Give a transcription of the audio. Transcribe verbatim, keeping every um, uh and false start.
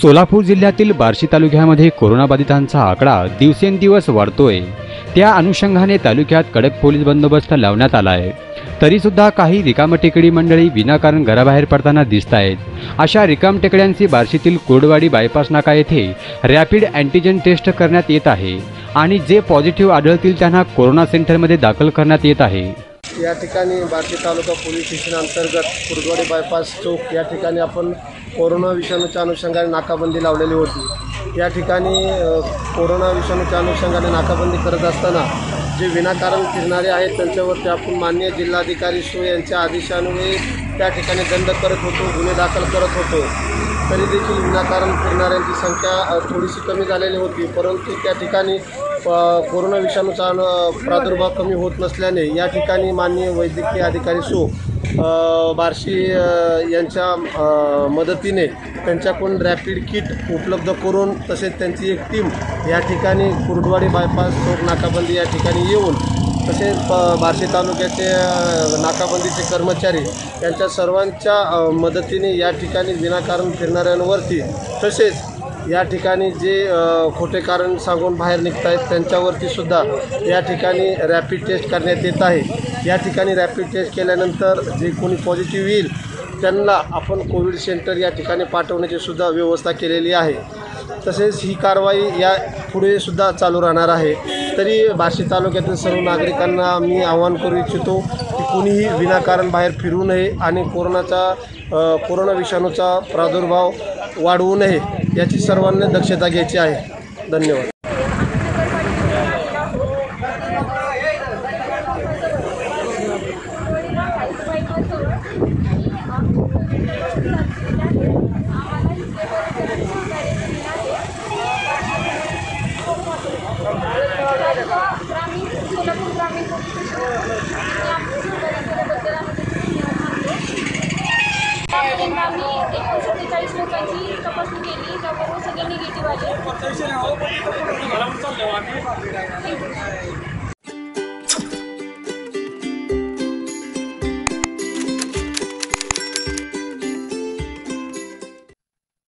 सोलापूर जिल्ह्यातील बार्शी तालुक्यामध्ये कोरोनाबाधितांचा आकडा दिवसेंदिवस वाढतोय। त्या अनुषंगाने तालुक्यात कडक पोलीस बंदोबस्त लावण्यात आला आहे। तरी सुद्धा काही रिकामटेकडी मंडळी विनाकारण घराबाहेर पडताना दिसत आहेत। अशा रिकामटेकड्यांची बार्शीतील कोडवाडी बायपास नाका येथे रॅपिड अँटीजन टेस्ट करण्यात येत आहे आणि जे पॉझिटिव्ह आढळतील त्यांना कोरोना सेंटरमध्ये दाखल करण्यात येत आहे। या ठिकाणी बार्शी तालुका पोलीस स्टेशन अंतर्गत कुर्डवाडी बायपास चौक या ठिकाणी आपण कोरोना विषाणूच्या अनुषंगाने नाकाबंदी लावलेली होती। या ठिकाणी कोरोना विषाणूच्या अनुषंगाने नाकाबंदी करत असताना जे विनाकारण फिरणारे आहेत त्यांच्यावरती आपण माननीय जिल्हाधिकारी शो यांच्या आदेशान्वये त्या ठिकाणी दंड करत होतो, गुन्हे दाखल करत होतो। तरी देखील विनाकारण फिरणाऱ्यांची संख्या थोडीशी कमी झालेली होती, परंतु त्या ठिकाणी कोरोना विषाणूचा प्रादुर्भाव कमी होत नसल्याने या ठिकाणी माननीय वैद्यकीय अधिकारी शो बार्शी यांच्या मदतीने त्यांच्याकडून रॅपिड किट उपलब्ध करून तसेच त्यांची एक टीम या ठिकाणी कुर्डवाडी बायपास चौक नाकाबंदी या ठिकाणी येऊन तसेच बार्शी तालुक्याचे नाकाबंदीचे कर्मचारी यांच्या सर्वांच्या मदतीने या ठिकाणी विनाकारण फिरणाऱ्यांवरती तसेच या ठिकाणी जे खोटे कारण सांगून बाहेर निघत आहेत त्यांच्यावरती सुद्धा या ठिकाणी रॅपिड टेस्ट करण्यात येत आहे। या ठिकाणी रॅपिड टेस्ट केल्यानंतर जे कोणी पॉझिटिव्ह येईल त्यांना आपण कोविड सेंटर या ठिकाणी पाठवण्याची सुद्धा व्यवस्था केलेली आहे। तसेच ही कारवाई या पुढे सुद्धा चालू राहणार आहे। तरी बार्शी तालुक्यातील सर्व नागरिकांना मी आवाहन करू इच्छितो की कुणीही विनाकारण बाहेर फिरू नये आणि कोरोनाचा कोरोना विषाणूचा प्रादुर्भाव वाढवू नये याची सर्वांनी दक्षता घ्यायची आहे। धन्यवाद। आम्ही एकशे सत्तेचाळीस लोकांची तपासणी केली, त्याबरोबर सगळे निगेटिव्ह आले।